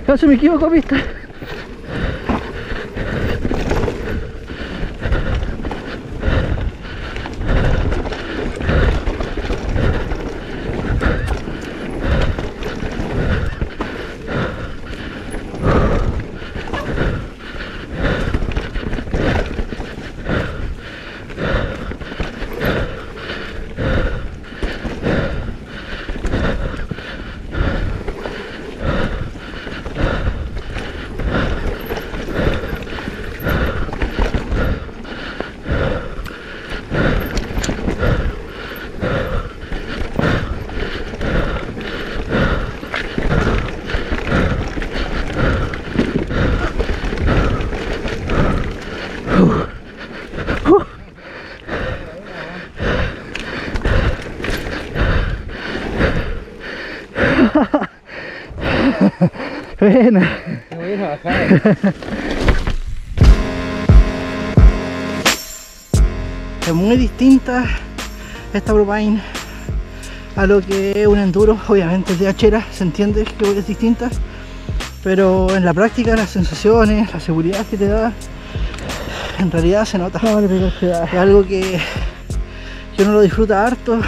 Casi me equivoco, pista. Buena. Es muy distinta esta Propine a lo que es un enduro. Obviamente es de hachera, se entiende que es distinta, pero en la práctica las sensaciones, la seguridad que te da, en realidad se nota. Es algo que uno lo disfruta harto.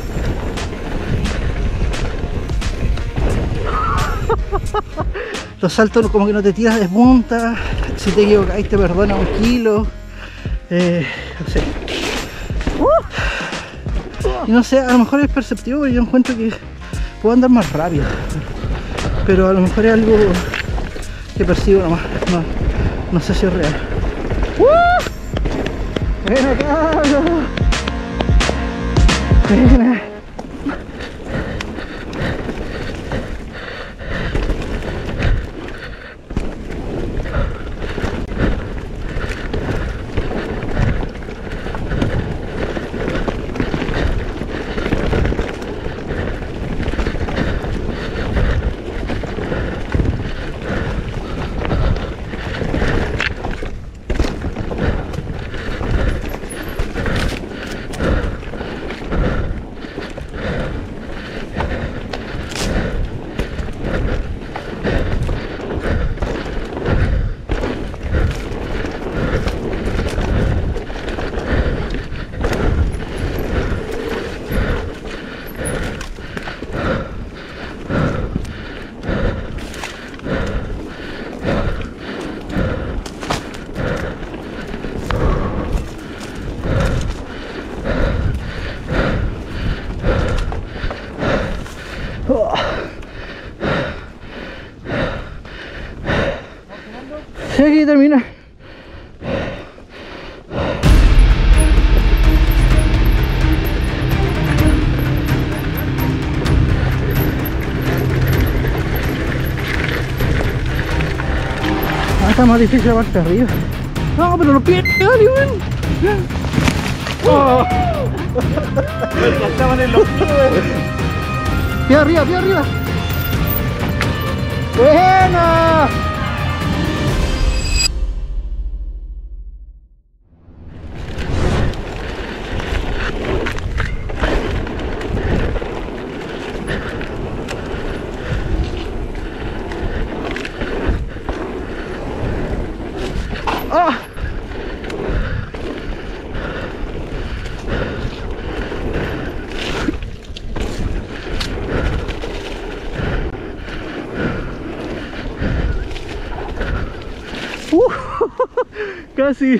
Los saltos como que no te tiras de punta, si te equivocas te perdona 1 kilo, no sé. Y no sé, a lo mejor es perceptivo, porque yo encuentro que puedo andar más rápido, pero a lo mejor es algo que percibo nomás, no sé si es real. ¡Ven acá! ¡Ven! Sí, aquí termina. Está más difícil la parte de arriba. No, pero los pies, dale, ven. Oh. Estaban en los pies. Pie arriba, pie arriba. ¡Buena! ¡Ah! Casi.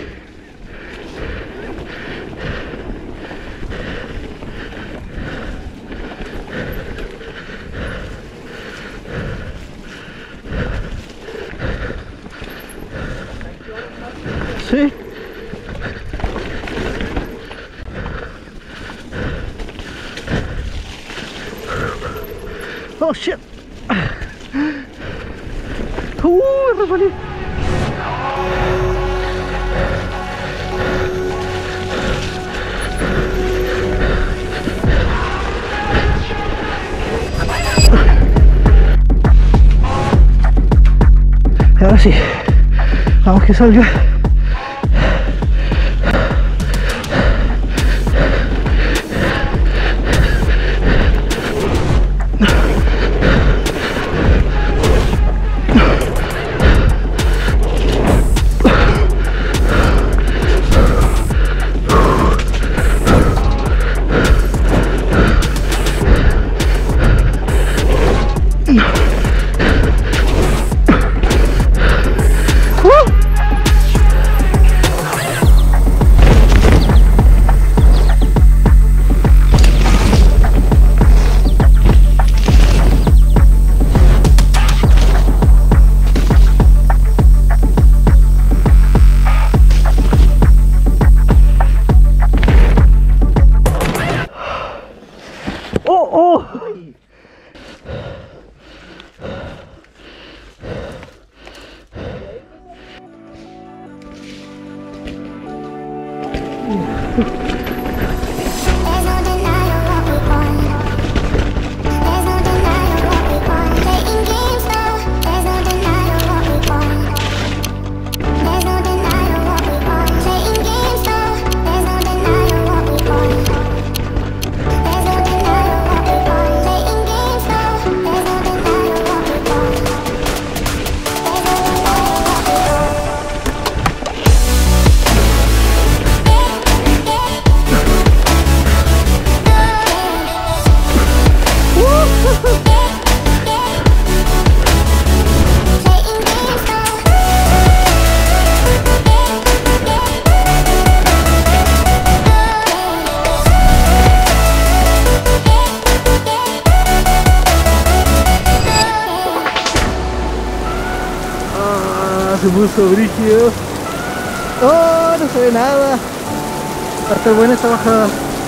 Sí. Oh shit. Resbalé. Ahora sí, vamos que salga. Se puso brígido. Oh, no se ve nada. Va a estar buena esta bajada.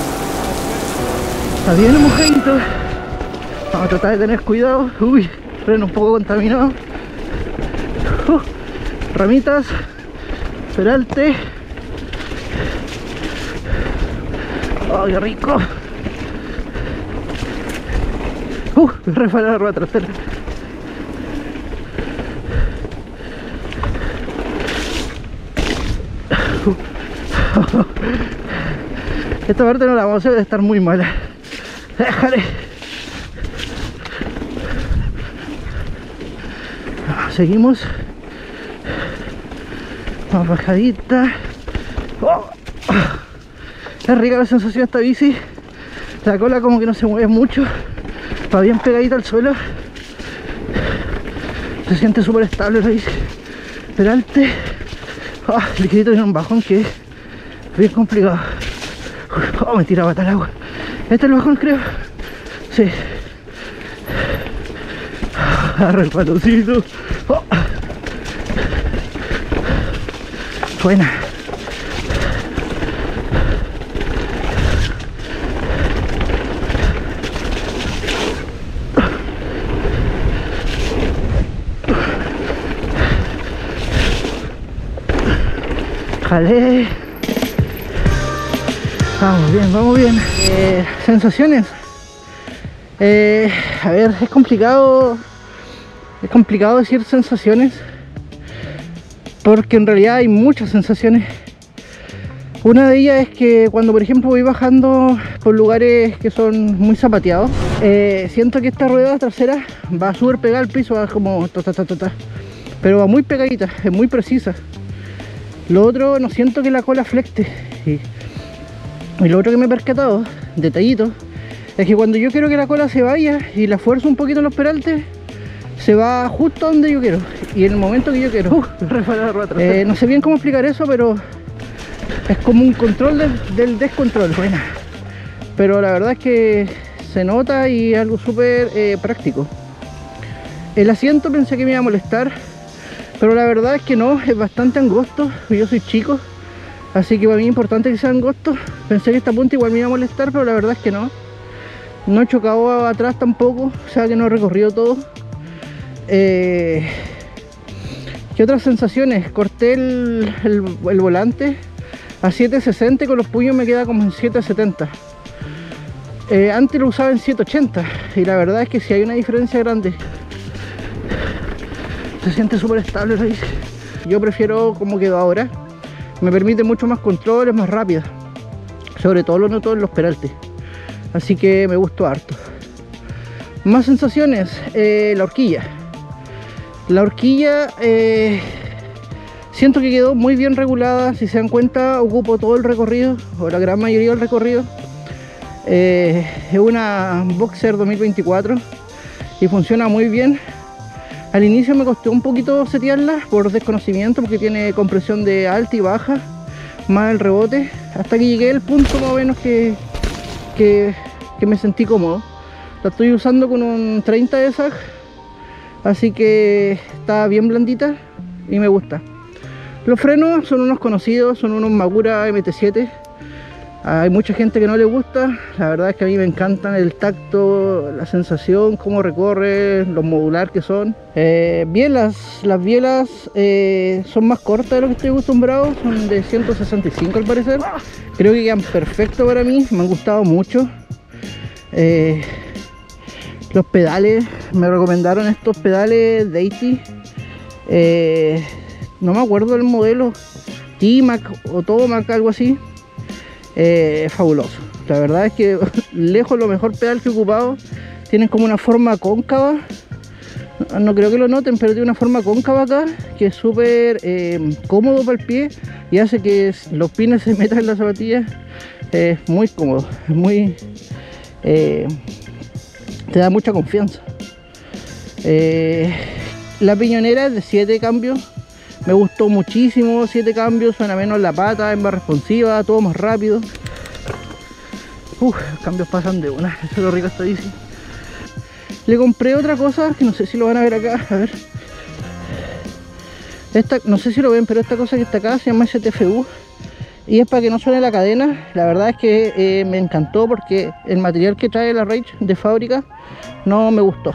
Está bien mojadito. Vamos a tratar de tener cuidado. Uy, freno un poco contaminado. Ramitas, peralte. Oh, qué rico. Me resbalé la rueda trasera. Esta parte no la vamos a hacer, debe estar muy mala. Déjale. Seguimos. Más bajadita. Oh. Es rica la sensación de esta bici. La cola como que no se mueve mucho. Va bien pegadita al suelo. Se siente súper estable la bici. Peralte. Le quedé en un bajón que es bien complicado. Me tiraba hasta el agua. Este es el bajón, creo. Sí. Agarra el patoncito. Buena. Jale. Vamos bien, vamos bien. Sensaciones. A ver, es complicado decir sensaciones, porque en realidad hay muchas sensaciones. Una de ellas es que cuando por ejemplo voy bajando por lugares que son muy zapateados, siento que esta rueda trasera va súper pegada al piso, va como pero va muy pegadita, es muy precisa. Lo otro, no siento que la cola flecte. Y lo otro que me he percatado, detallito, es que cuando yo quiero que la cola se vaya y la fuerzo un poquito en los peraltes, se va justo donde yo quiero y en el momento que yo quiero. No sé bien cómo explicar eso, pero es como un control del descontrol. Buena. Pero la verdad es que se nota y es algo súper práctico. El asiento pensé que me iba a molestar, pero la verdad es que no, es bastante angosto. Yo soy chico, así que para mí es importante que sea angosto. Pensé que esta punta igual me iba a molestar, pero la verdad es que no. No he chocado atrás tampoco, o sea que no he recorrido todo. ¿Qué otras sensaciones? Corté el volante a 760 y con los puños me queda como en 770. Antes lo usaba en 780 y la verdad es que sí hay una diferencia grande. Se siente súper estable la bici. Yo prefiero como quedó ahora. Me permite mucho más control, es más rápida. Sobre todo lo noto en los peraltes. Así que me gustó harto. Más sensaciones. La horquilla. La horquilla siento que quedó muy bien regulada. Si se dan cuenta, ocupo todo el recorrido, o la gran mayoría del recorrido. Es una Boxer 2024 y funciona muy bien. Al inicio me costó un poquito setearla por desconocimiento, porque tiene compresión de alta y baja, más el rebote, hasta que llegué al punto más o menos que me sentí cómodo. La estoy usando con un 30 de SAG, así que está bien blandita y me gusta. Los frenos son unos conocidos, son unos Magura MT7. Hay mucha gente que no le gusta, la verdad es que a mí me encantan el tacto, la sensación, cómo recorre, lo modular que son. Bien, las bielas son más cortas de lo que estoy acostumbrado, son de 165 al parecer. Creo que quedan perfectos para mí, me han gustado mucho. Los pedales, me recomendaron estos pedales Deity. No me acuerdo del modelo, T-Mac o Tomac, algo así. Fabuloso, la verdad es que lejos lo mejor pedal que he ocupado. Tienen como una forma cóncava, no creo que lo noten, pero tiene una forma cóncava acá que es súper cómodo para el pie y hace que los pines se metan en la zapatilla. Es muy cómodo, es muy te da mucha confianza. La piñonera es de 7 cambios. Me gustó muchísimo, 7 cambios, suena menos la pata, es más responsiva, todo más rápido. Los cambios pasan de una, eso es lo rico esta bici. Le compré otra cosa, que no sé si lo van a ver acá, a ver. Esta, no sé si lo ven, pero esta cosa que está acá se llama STFU. Y es para que no suene la cadena. La verdad es que me encantó porque el material que trae la Rage de fábrica no me gustó.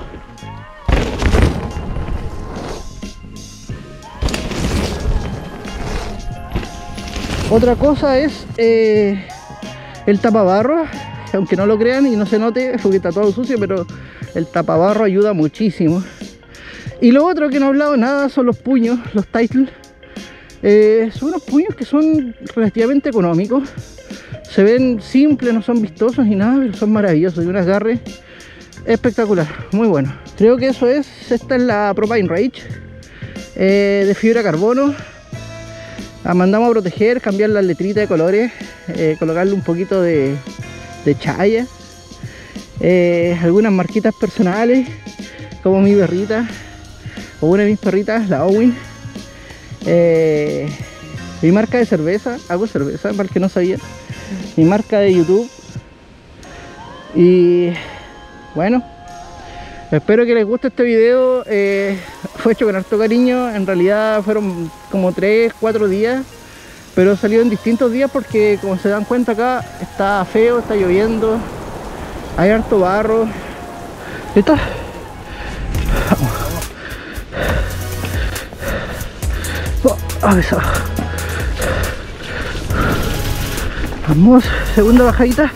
Otra cosa es el tapabarro, aunque no lo crean y no se note porque está todo sucio, pero el tapabarro ayuda muchísimo. Y lo otro que no he hablado nada son los puños, los Title. Son unos puños que son relativamente económicos, se ven simples, no son vistosos ni nada, pero son maravillosos y un agarre espectacular, muy bueno. Creo que eso es. Esta es la Propine Rage de fibra carbono. La mandamos a proteger, cambiar las letritas de colores, colocarle un poquito de chaya, algunas marquitas personales como mi perrita o una de mis perritas, la Owen. Mi marca de cerveza, hago cerveza para el que no sabía, mi marca de YouTube. Y bueno, espero que les guste este video. Fue hecho con harto cariño, en realidad fueron como 3-4 días, pero salió en distintos días porque, como se dan cuenta, acá está feo, está lloviendo, hay harto barro. ¿Listo? Vamos, segunda bajadita.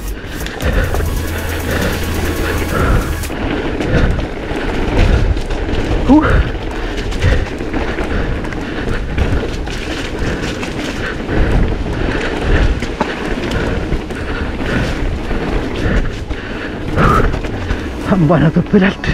Bueno, tú esperaste.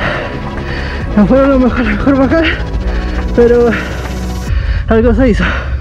No fueron lo mejor bajar, pero algo se hizo.